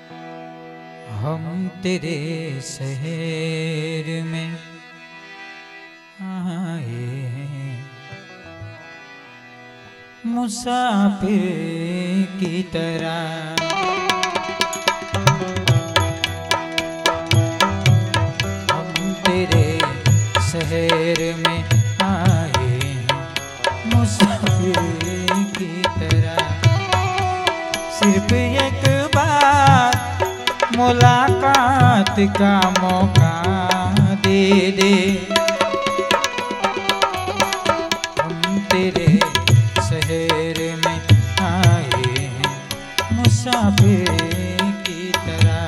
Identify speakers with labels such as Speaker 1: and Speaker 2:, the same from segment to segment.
Speaker 1: हम तेरे शहर में आए मुसाफिर की तरह, हम तेरे शहर में आए मुसाफिर की तरह। सिर्फ एक बार मुलाकात का मौका दे दे, हम तेरे शहर में आए हैं मुसाफिर की तरह।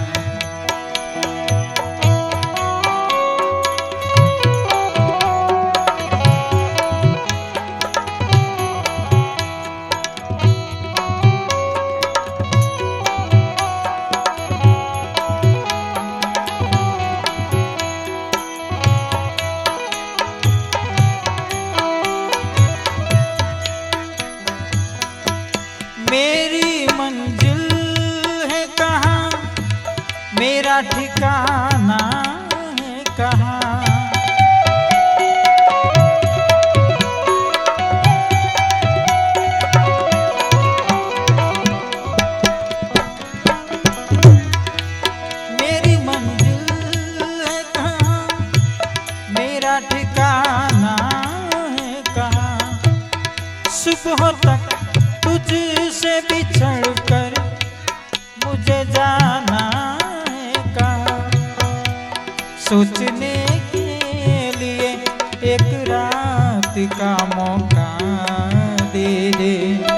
Speaker 1: मेरी मंजिल है कहाँ, मेरा ठिकाना है कहाँ। मेरी मंजिल है कहाँ, मेरा ठिकाना है कहाँ। सुबह तक तुझसे बिछड़ कर मुझे जाना है कहाँ। सोचने के लिए एक रात का मौका दे दे,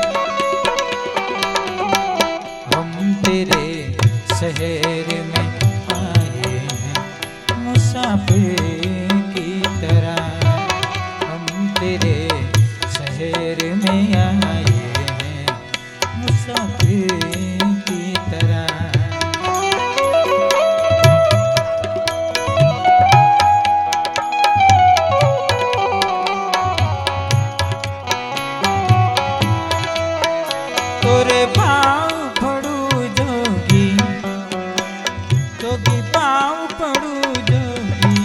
Speaker 1: हम तेरे शहर में आए हैं मुसाफिर की तरह, हम तेरे शहर में आए मुसाफिर की तरह। तोरे पाँव पड़ू जोगी, जोगी पाँव पड़ू जोगी।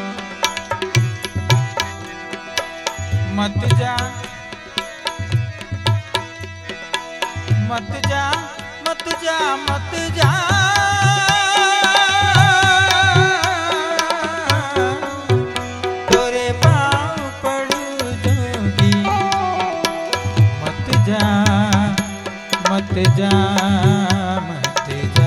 Speaker 1: मत जा मत जा मत जा मत जा, तोरे पाँव पड़ू जोगी। मत जा मत जा मत जा।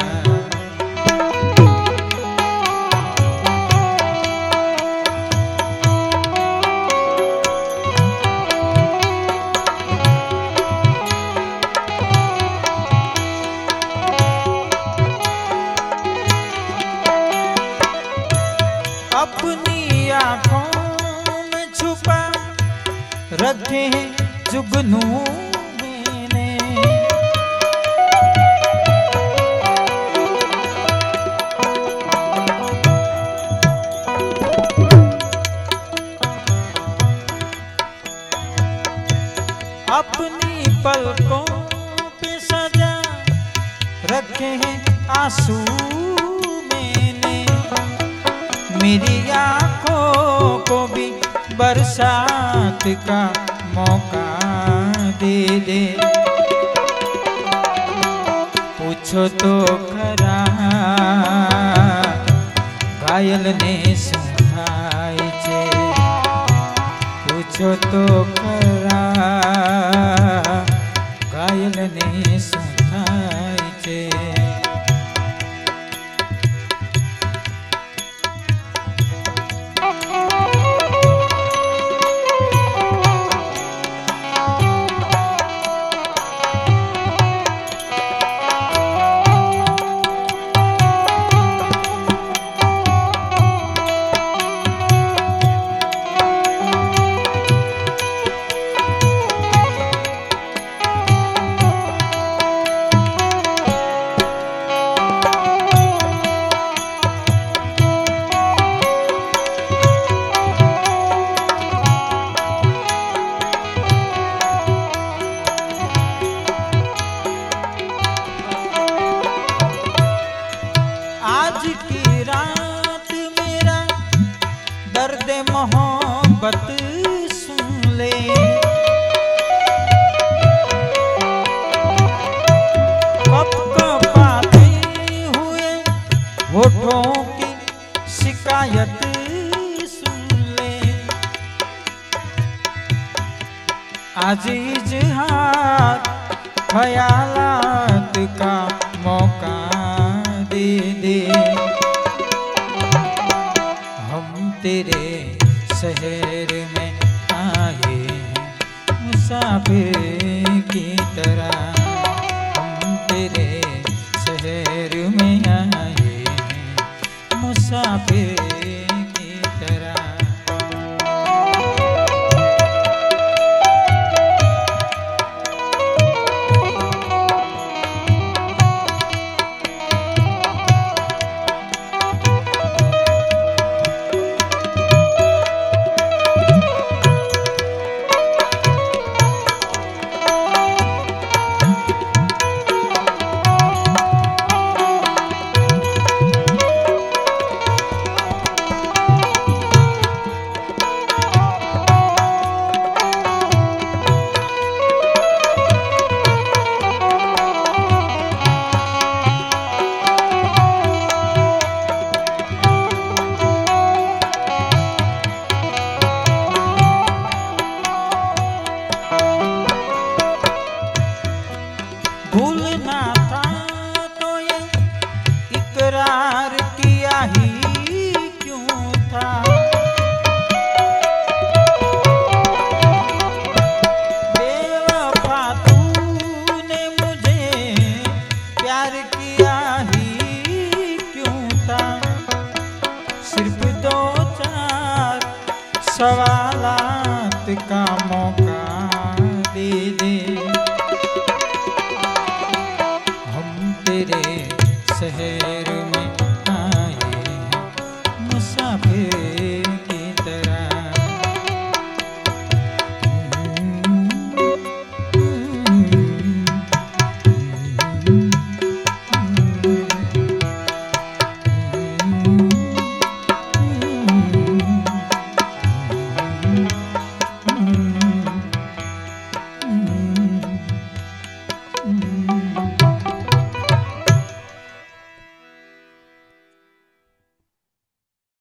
Speaker 1: अपनी आँखों में छुपा रखे हैं जुगनू मैंने। अपनी पलकों पे सजा रखे हैं आंसू मैंने। मेरी आँखों को भी बरसात का मौका दे दे, पूछो तो खरा घायल ने सुनाई छे। पूछो तो खरा घायल ने सुनाई छे। आज इजहार ख्यालात का मौका दे दे। हम तेरे शहर में आए हैं मुसाफिर की तरह, हम तेरे शहर में आए हैं मुसाफिर की तरह। भूलना था तो ये इकरार किया ही क्यों था। बेवफा तूने मुझे प्यार किया ही क्यों था। सिर्फ दो चार सवालात का मौका